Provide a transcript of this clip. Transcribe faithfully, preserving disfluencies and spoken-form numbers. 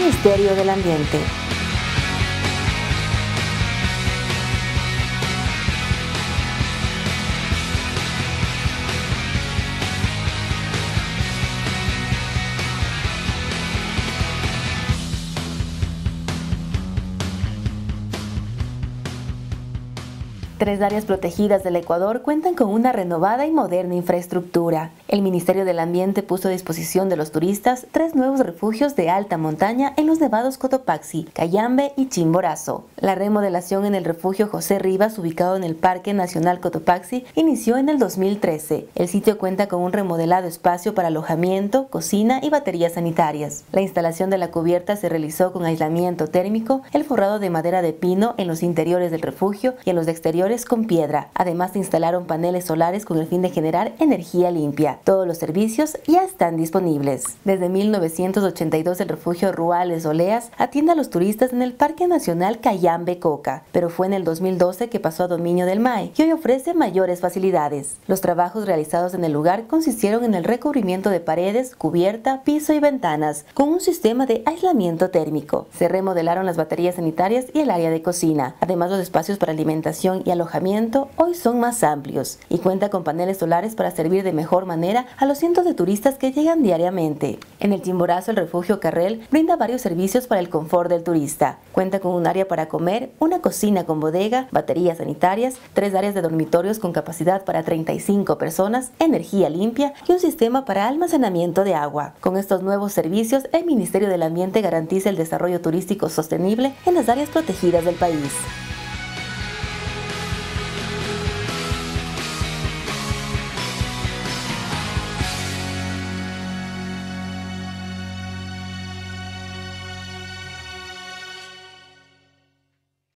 Ministerio del Ambiente. Tres áreas protegidas del Ecuador cuentan con una renovada y moderna infraestructura. El Ministerio del Ambiente puso a disposición de los turistas tres nuevos refugios de alta montaña en los nevados Cotopaxi, Cayambe y Chimborazo. La remodelación en el refugio José Rivas, ubicado en el Parque Nacional Cotopaxi, inició en el dos mil trece. El sitio cuenta con un remodelado espacio para alojamiento, cocina y baterías sanitarias. La instalación de la cubierta se realizó con aislamiento térmico, el forrado de madera de pino en los interiores del refugio y en los exteriores con piedra. Además, se instalaron paneles solares con el fin de generar energía limpia. Todos los servicios ya están disponibles. Desde mil novecientos ochenta y dos, el refugio Ruales Oleas atiende a los turistas en el Parque Nacional Cayambe-Coca, pero fue en el dos mil doce que pasó a dominio del M A E y hoy ofrece mayores facilidades. Los trabajos realizados en el lugar consistieron en el recubrimiento de paredes, cubierta, piso y ventanas, con un sistema de aislamiento térmico. Se remodelaron las baterías sanitarias y el área de cocina. Además, los espacios para alimentación y alojamiento hoy son más amplios y cuenta con paneles solares para servir de mejor manera a los cientos de turistas que llegan diariamente. En el Chimborazo, el refugio Carrel brinda varios servicios para el confort del turista. Cuenta con un área para comer, una cocina con bodega, baterías sanitarias, tres áreas de dormitorios con capacidad para treinta y cinco personas, energía limpia y un sistema para almacenamiento de agua. Con estos nuevos servicios, el Ministerio del Ambiente garantiza el desarrollo turístico sostenible en las áreas protegidas del país.